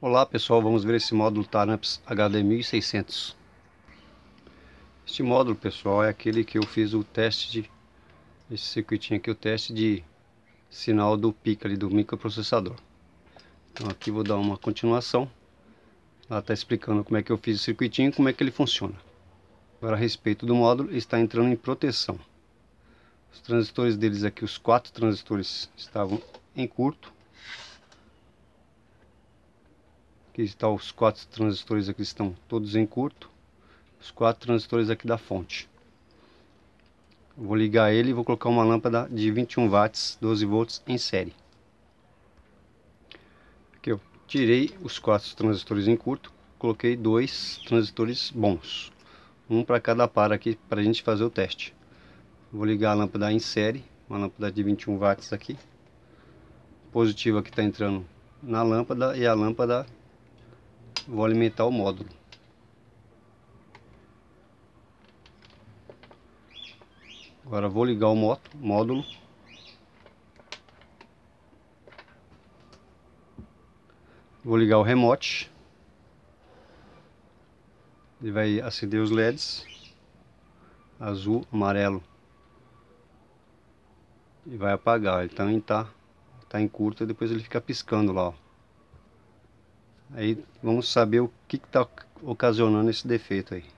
Olá pessoal, vamos ver esse módulo Tarnaps HD1600. Este módulo, pessoal, é aquele que eu fiz o teste esse circuitinho aqui, o teste de sinal do PIC ali, do microprocessador. Então aqui vou dar uma continuação. Ela está explicando como é que eu fiz o circuitinho e como é que ele funciona. Agora, a respeito do módulo, ele está entrando em proteção. Os transistores deles aqui, os 4 transistores estavam em curto. Aqui estão os 4 transistores aqui, estão todos em curto. Os 4 transistores aqui da fonte. Eu vou ligar ele e vou colocar uma lâmpada de 21 watts, 12 volts em série. Aqui eu tirei os 4 transistores em curto, coloquei 2 transistores bons. Um para cada par aqui para a gente fazer o teste. Vou ligar a lâmpada em série, uma lâmpada de 21 watts aqui. O positivo aqui está entrando na lâmpada e a lâmpada vou alimentar o módulo. Agora vou ligar o módulo. Vou ligar o remote. Ele vai acender os LEDs. Azul, amarelo. E vai apagar. Ele também tá em curto e depois ele fica piscando lá, ó. Aí vamos saber o que está ocasionando esse defeito aí.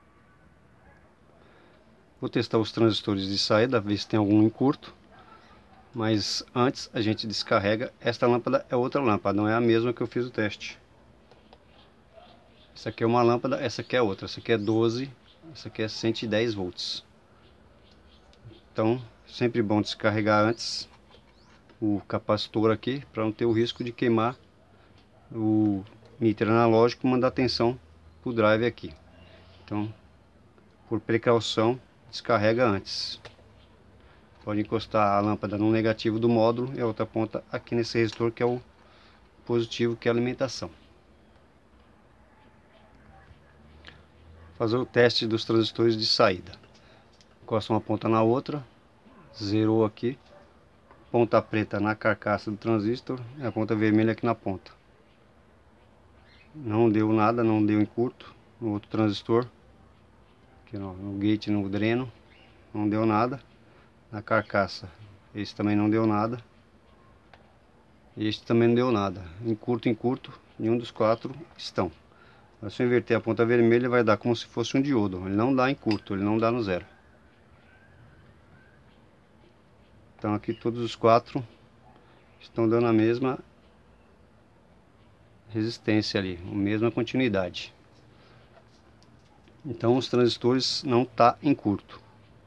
Vou testar os transistores de saída, ver se tem algum em curto. Mas antes a gente descarrega. Esta lâmpada é outra lâmpada, não é a mesma que eu fiz o teste. Essa aqui é uma lâmpada, essa aqui é outra. Essa aqui é 12, essa aqui é 110 volts. Então, sempre bom descarregar antes o capacitor aqui, para não ter o risco de queimar o emitter analógico e mandar tensão para o drive aqui. Então, por precaução, descarrega antes. Pode encostar a lâmpada no negativo do módulo e a outra ponta aqui nesse resistor, que é o positivo, que é a alimentação. Fazer o teste dos transistores de saída. Encosta uma ponta na outra, zerou aqui, ponta preta na carcaça do transistor e a ponta vermelha aqui na ponta. Não deu nada, não deu em curto no outro transistor, aqui no gate, no dreno, não deu nada. Na carcaça, esse também não deu nada. Este também não deu nada. Em curto, nenhum dos 4 estão. Mas se eu inverter a ponta vermelha, vai dar como se fosse um diodo. Ele não dá em curto, ele não dá no zero. Então aqui todos os 4 estão dando a mesma resistência ali, a mesma continuidade. Então os transistores não tá em curto.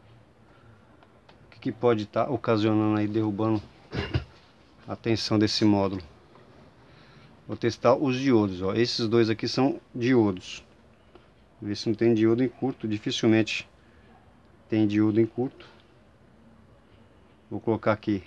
O que pode estar ocasionando aí, derrubando a tensão desse módulo? Vou testar os diodos, ó. Esses dois aqui são diodos. Ver se não tem diodo em curto. Dificilmente tem diodo em curto. Vou colocar aqui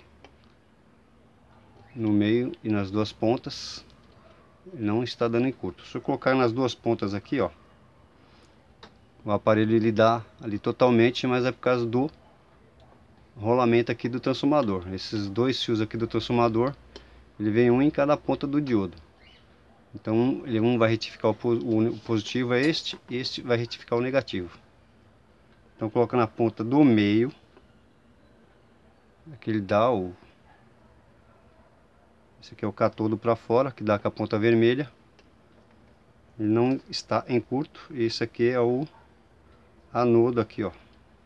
no meio e nas duas pontas. Não está dando em curto. Se eu colocar nas duas pontas aqui, ó, o aparelho ele dá ali totalmente, mas é por causa do rolamento aqui do transformador. Esses dois fios aqui do transformador, ele vem um em cada ponta do diodo. Então ele um vai retificar o positivo, é este vai retificar o negativo. Então coloca na ponta do meio, aqui ele dá esse aqui é o catodo para fora, que dá com a ponta vermelha. Ele não está em curto. E esse aqui é o anodo aqui, ó.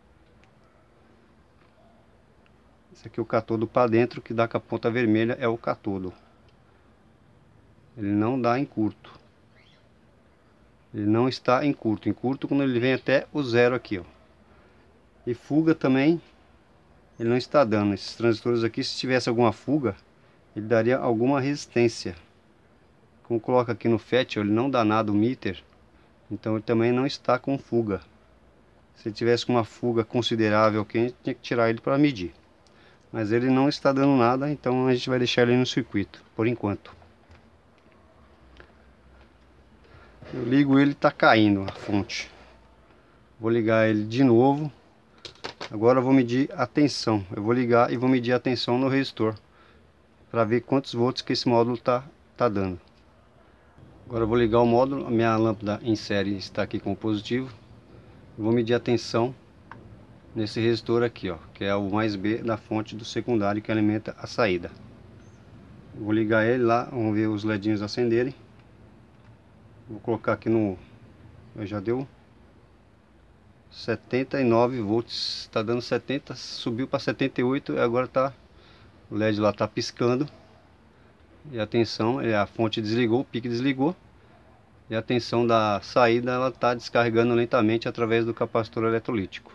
Esse aqui é o catodo para dentro, que dá com a ponta vermelha, é o catodo. Ele não dá em curto. Ele não está em curto. Em curto quando ele vem até o zero aqui, ó. E fuga também, ele não está dando. Esses transistores aqui, se tivesse alguma fuga, ele daria alguma resistência. Como coloca aqui no FET, ele não dá nada o emitter, então ele também não está com fuga. Se ele tivesse uma fuga considerável aqui, a gente tinha que tirar ele para medir. Mas ele não está dando nada, então a gente vai deixar ele no circuito, por enquanto. Eu ligo ele, está caindo a fonte. Vou ligar ele de novo. Agora eu vou medir a tensão. Eu vou ligar e vou medir a tensão no resistor, para ver quantos volts que esse módulo tá dando. Agora eu vou ligar o módulo, a minha lâmpada em série está aqui com o positivo. Vou medir a tensão nesse resistor aqui, ó, que é o mais B da fonte do secundário que alimenta a saída. Vou ligar ele lá, vamos ver os ledinhos acenderem. Vou colocar aqui no... já deu 79 volts, está dando 70, subiu para 78 e agora tá, o LED lá está piscando. E a tensão, a fonte desligou, o pique desligou. E a tensão da saída ela está descarregando lentamente através do capacitor eletrolítico.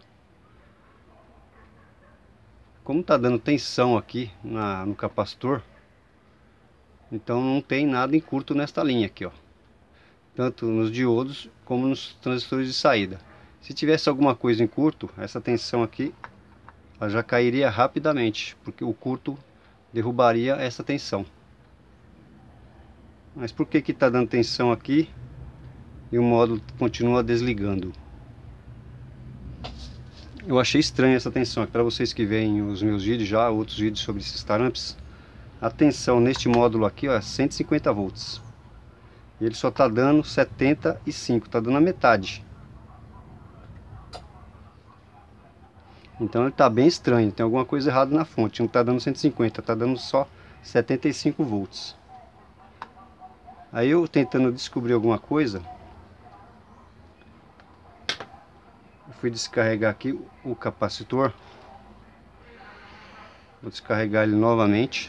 Como está dando tensão aqui no capacitor, então não tem nada em curto nesta linha aqui, ó. Tanto nos diodos como nos transistores de saída. Se tivesse alguma coisa em curto, essa tensão aqui ela já cairia rapidamente, porque o curto derrubaria essa tensão. Mas por que que está dando tensão aqui e o módulo continua desligando? Eu achei estranha essa tensão. Para vocês que veem os meus vídeos já, outros vídeos sobre esses taramps, a tensão neste módulo aqui, ó, é 150 volts. E ele só está dando 75, está dando a metade. Então ele está bem estranho, tem alguma coisa errada na fonte. Não está dando 150, está dando só 75 volts. Aí eu tentando descobrir alguma coisa, eu fui descarregar aqui o capacitor. Vou descarregar ele novamente.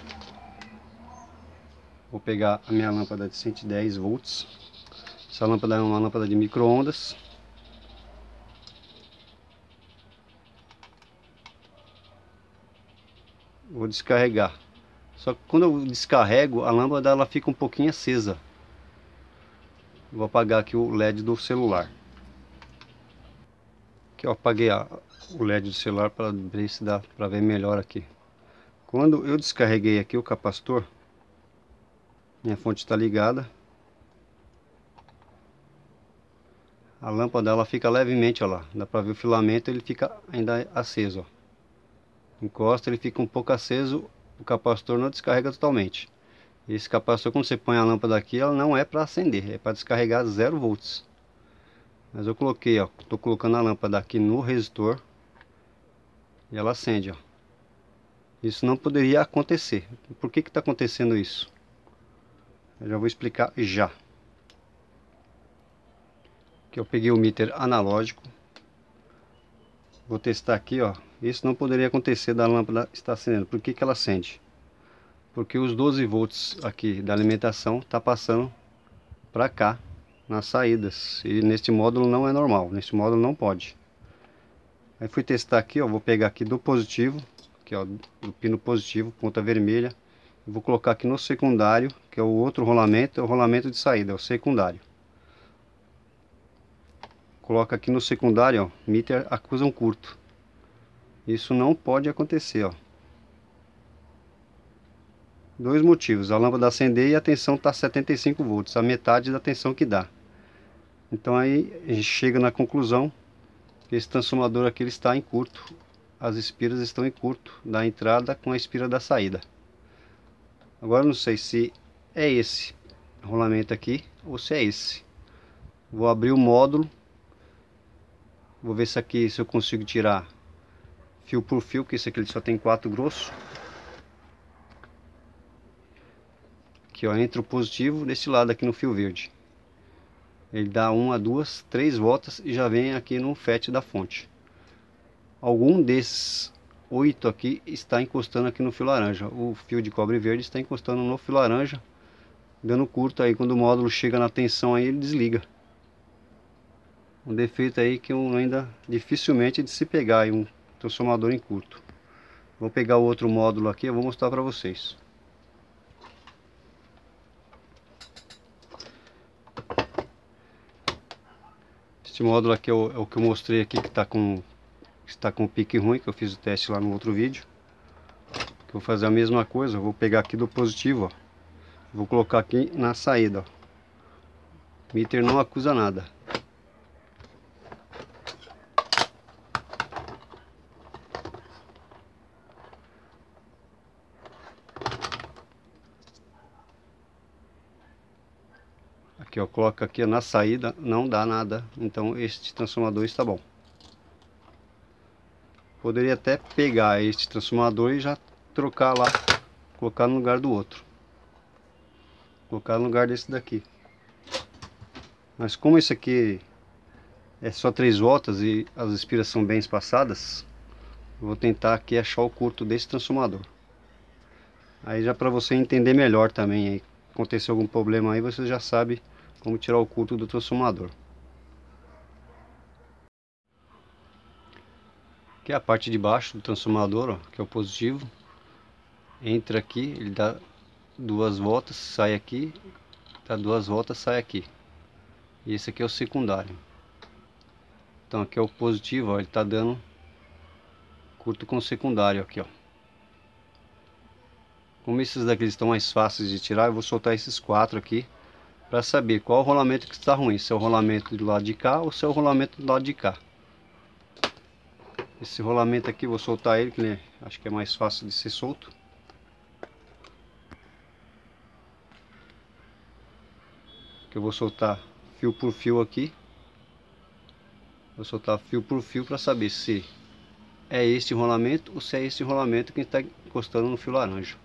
Vou pegar a minha lâmpada de 110 volts. Essa lâmpada é uma lâmpada de micro-ondas. Vou descarregar. Só que quando eu descarrego, a lâmpada ela fica um pouquinho acesa. Vou apagar aqui o LED do celular. Aqui eu apaguei o LED do celular para ver se dá para ver melhor aqui. Quando eu descarreguei aqui o capacitor, minha fonte está ligada. A lâmpada ela fica levemente, ó lá, dá para ver o filamento, ele fica ainda aceso, ó. Encosta, ele fica um pouco aceso, o capacitor não descarrega totalmente. Esse capacitor, quando você põe a lâmpada aqui, ela não é para acender, é para descarregar 0 volts. Mas eu coloquei, ó, tô colocando a lâmpada aqui no resistor e ela acende, ó. Isso não poderia acontecer. Por que que está acontecendo isso? Eu já vou explicar já. Aqui eu peguei o meter analógico. Vou testar aqui, ó. Isso não poderia acontecer da lâmpada estar acendendo. Por que que ela acende? Porque os 12 volts aqui da alimentação tá passando para cá nas saídas. E neste módulo não é normal. Neste módulo não pode. Aí fui testar aqui, ó. Vou pegar aqui do positivo, aqui ó, do pino positivo, ponta vermelha. Vou colocar aqui no secundário, que é o outro rolamento, é o rolamento de saída, é o secundário. Coloca aqui no secundário, ó, meter acusa um curto. Isso não pode acontecer, ó. Dois motivos, a lâmpada acender e a tensão está 75 volts, a metade da tensão que dá. Então aí a gente chega na conclusão que esse transformador aqui ele está em curto. As espiras estão em curto da entrada com a espira da saída. Agora não sei se é esse rolamento aqui ou se é esse. Vou abrir o módulo. Vou ver se aqui se eu consigo tirar fio por fio, que esse aqui ele só tem 4 grosso. Aqui ó, entra o positivo desse lado aqui no fio verde. Ele dá 1, 2, 3 voltas e já vem aqui no FET da fonte. Algum desses 8 aqui está encostando aqui no fio laranja. O fio de cobre verde está encostando no fio laranja, dando curto aí. Quando o módulo chega na tensão aí ele desliga. Um defeito aí que eu ainda dificilmente de se pegar aí, um transformador em curto. Vou pegar o outro módulo aqui, eu vou mostrar para vocês. Este módulo aqui é o que eu mostrei aqui, que está com pique ruim, que eu fiz o teste lá no outro vídeo. Eu vou fazer a mesma coisa, eu vou pegar aqui do positivo, ó. Vou colocar aqui na saída, ó. O meter não acusa nada. Aqui eu coloco aqui na saída, não dá nada, então este transformador está bom. Poderia até pegar este transformador e já trocar lá, colocar no lugar do outro, colocar no lugar desse daqui. Mas como esse aqui é só 3 voltas e as espiras são bem espaçadas, eu vou tentar aqui achar o curto desse transformador. Aí já para você entender melhor também, aí acontecer algum problema aí, você já sabe como tirar o curto do transformador. Aqui é a parte de baixo do transformador, ó, que é o positivo. Entra aqui, ele dá 2 voltas, sai aqui, dá 2 voltas, sai aqui. E esse aqui é o secundário. Então aqui é o positivo, ó, ele está dando curto com o secundário aqui, ó. Como esses daqui estão mais fáceis de tirar, eu vou soltar esses 4 aqui para saber qual o rolamento que está ruim, se é o rolamento do lado de cá ou se é o rolamento do lado de cá. Esse rolamento aqui, vou soltar ele, que né, acho que é mais fácil de ser solto. Que eu vou soltar fio por fio aqui. Vou soltar fio por fio para saber se é este rolamento ou se é esse rolamento que está encostando no fio laranja.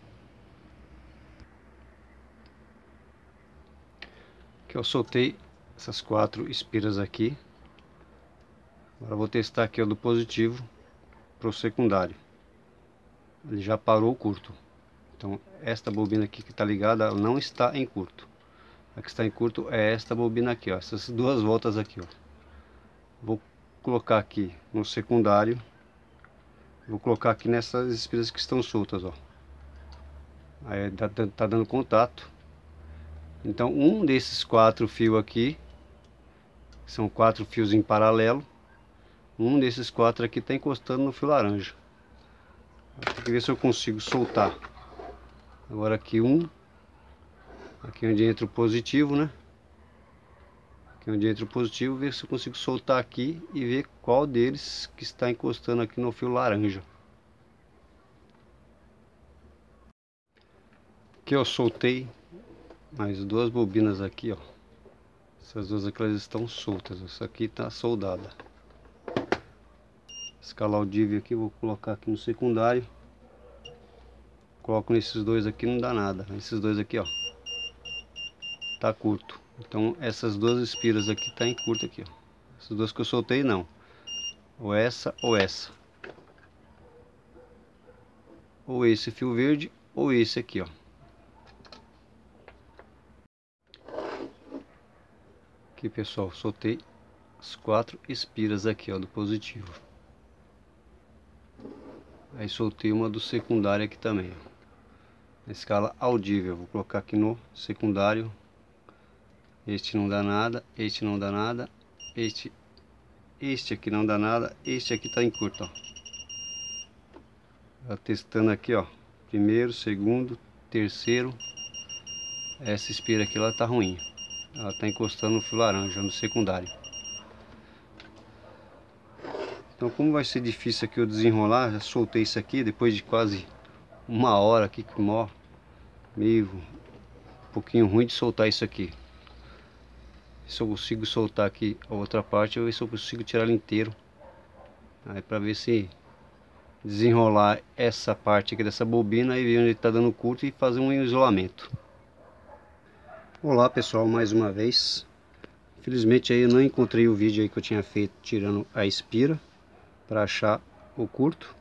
Que eu soltei essas 4 espiras aqui. Agora eu vou testar aqui o do positivo para o secundário. Ele já parou o curto. Então esta bobina aqui que está ligada, ela não está em curto. A que está em curto é esta bobina aqui, ó, essas 2 voltas aqui, ó. Vou colocar aqui no secundário. Vou colocar aqui nessas espiras que estão soltas, ó. Aí tá dando contato. Então um desses 4 fios aqui, são 4 fios em paralelo. Um desses 4 aqui está encostando no fio laranja. Tem que ver se eu consigo soltar. Agora aqui aqui onde entra o positivo, né? Aqui onde entra o positivo, ver se eu consigo soltar aqui e ver qual deles que está encostando aqui no fio laranja. Aqui eu soltei mais 2 bobinas aqui, ó. Essas 2 aqui elas estão soltas, essa aqui está soldada. Escalar o div aqui, vou colocar aqui no secundário. Coloco nesses 2 aqui, não dá nada. Esses 2 aqui, ó, tá curto. Então essas 2 espiras aqui tá em curto aqui, ó. Essas 2 que eu soltei não. Ou essa ou essa. Ou esse fio verde ou esse aqui, ó. Aqui, pessoal, soltei as 4 espiras aqui, ó, do positivo. Aí soltei uma do secundário aqui também, ó. Na escala audível, vou colocar aqui no secundário. Este não dá nada, este não dá nada, este aqui não dá nada, este aqui tá em curto, ó. Já testando aqui, ó, primeiro, segundo, terceiro. Essa espira aqui, ela tá ruim, ela tá encostando no fio laranja, no secundário. Então, como vai ser difícil aqui eu desenrolar, já soltei isso aqui depois de quase 1 hora aqui, que meio um pouquinho ruim de soltar isso aqui. Se eu consigo soltar aqui a outra parte, eu vou ver se eu consigo tirar ele inteiro. Aí para ver se desenrolar essa parte aqui dessa bobina e ver onde ele está dando curto e fazer um isolamento. Olá pessoal, mais uma vez. Infelizmente aí eu não encontrei o vídeo aí que eu tinha feito tirando a espira para achar o curto.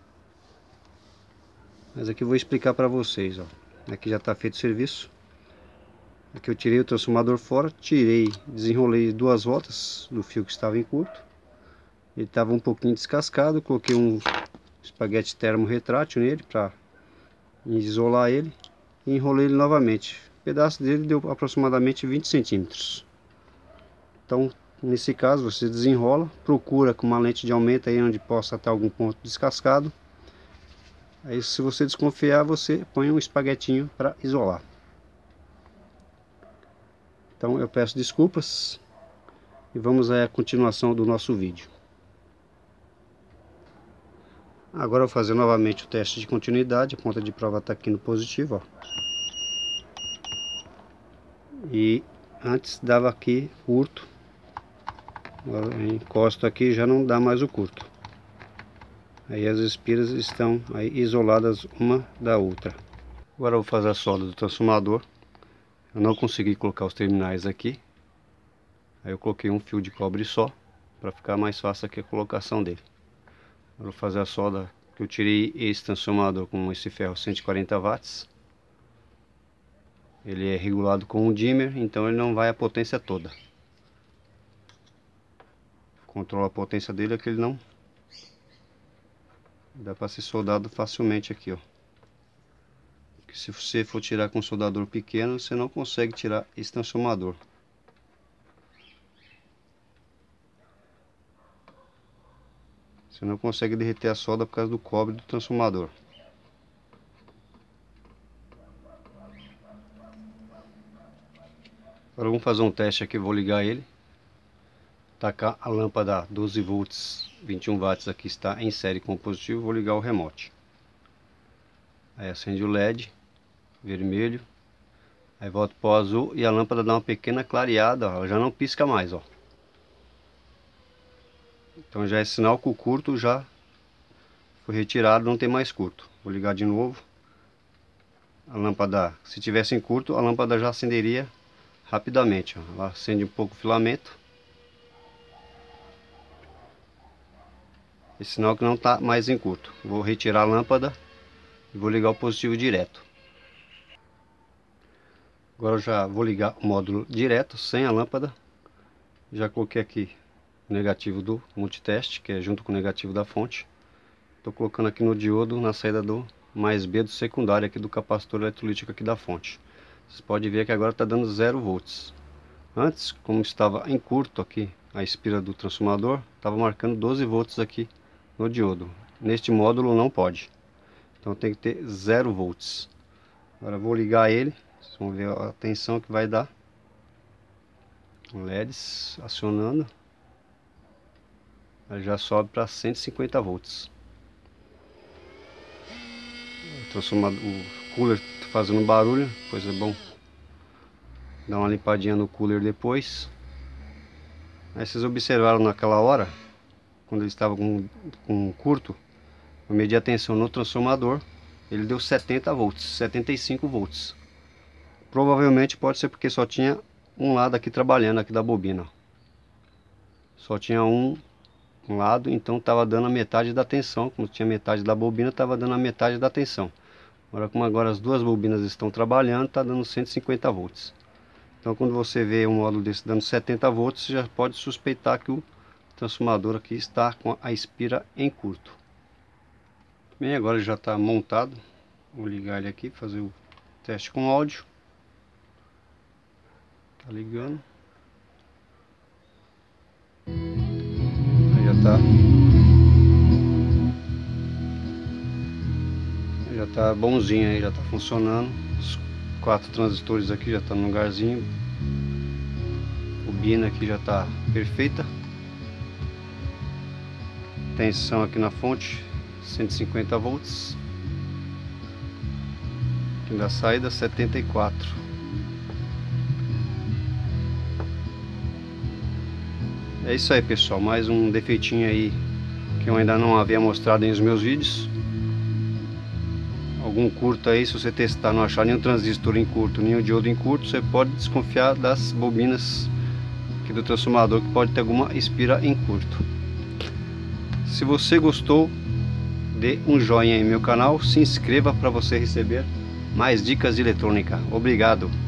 Mas aqui eu vou explicar para vocês, ó. Aqui já está feito o serviço. Aqui eu tirei o transformador fora, desenrolei 2 voltas do fio que estava em curto. Ele estava um pouquinho descascado, coloquei um espaguete termo retrátil nele para isolar ele e enrolei ele novamente. O pedaço dele deu aproximadamente 20 centímetros. Então, nesse caso, você desenrola, procura com uma lente de aumento aí onde possa estar algum ponto descascado. Aí, se você desconfiar, você põe um espaguetinho para isolar. Então eu peço desculpas e vamos à continuação do nosso vídeo. Agora eu vou fazer novamente o teste de continuidade. A ponta de prova está aqui no positivo, ó. E Antes dava aqui curto, agora eu encosto aqui já não dá mais o curto. Aí as espiras estão aí isoladas uma da outra. Agora eu vou fazer a solda do transformador. Eu não consegui colocar os terminais aqui. Aí eu coloquei um fio de cobre só, para ficar mais fácil aqui a colocação dele. Agora eu vou fazer a solda, que eu tirei esse transformador com esse ferro 140 watts. Ele é regulado com um dimmer, então ele não vai a potência toda. Controla a potência dele, é que ele não dá para ser soldado facilmente aqui, ó. Porque se você for tirar com um soldador pequeno, você não consegue tirar esse transformador. Você não consegue derreter a solda por causa do cobre do transformador. Agora vamos fazer um teste aqui, vou ligar ele. Tacar a lâmpada 12 volts, 21 watts aqui está em série com o positivo, vou ligar o remote. Aí acende o LED vermelho, aí volta para o azul e a lâmpada dá uma pequena clareada, ó, já não pisca mais, ó. Então já é sinal que o curto já foi retirado, não tem mais curto. Vou ligar de novo. A lâmpada, se tivesse em curto, a lâmpada já acenderia rapidamente, ó. Ela acende um pouco o filamento. É sinal que não está mais em curto. Vou retirar a lâmpada e vou ligar o positivo direto. Agora eu já vou ligar o módulo direto, sem a lâmpada. Já coloquei aqui o negativo do multiteste, que é junto com o negativo da fonte. Estou colocando aqui no diodo, na saída do mais B do secundário aqui do capacitor eletrolítico aqui da fonte. Vocês podem ver que agora está dando 0 volts. Antes, como estava em curto aqui a espira do transformador, estava marcando 12 volts aqui no diodo. Neste módulo não pode. Então tem que ter 0 volts. Agora eu vou ligar ele. Vocês vão ver a tensão que vai dar. LEDs acionando. Aí já sobe para 150 volts. O cooler tá fazendo barulho, pois é bom dar uma limpadinha no cooler depois. Aí vocês observaram naquela hora, quando ele estava com curto, eu medi a tensão no transformador, ele deu 70 volts, 75 volts. Provavelmente pode ser porque só tinha um lado aqui trabalhando aqui da bobina. Só tinha um lado, então estava dando a metade da tensão. Como tinha metade da bobina, estava dando a metade da tensão. Agora, como agora as duas bobinas estão trabalhando, está dando 150 volts. Então quando você vê um módulo desse dando 70 volts, você já pode suspeitar que o transformador aqui está com a espira em curto. Bem, agora já está montado. Vou ligar ele aqui, fazer o teste com áudio. Tá ligando. Aí já tá bonzinho aí, já tá funcionando. Os 4 transistores aqui já tá no lugarzinho. O bobina aqui já tá perfeita. Tensão aqui na fonte 150 volts. Aqui na saída 74. É isso aí, pessoal, mais um defeitinho aí que eu ainda não havia mostrado em os meus vídeos. Algum curto aí, se você testar não achar nenhum transistor em curto, nenhum diodo em curto, você pode desconfiar das bobinas aqui do transformador, que pode ter alguma espira em curto. Se você gostou, dê um joinha em meu canal, se inscreva para você receber mais dicas de eletrônica. Obrigado!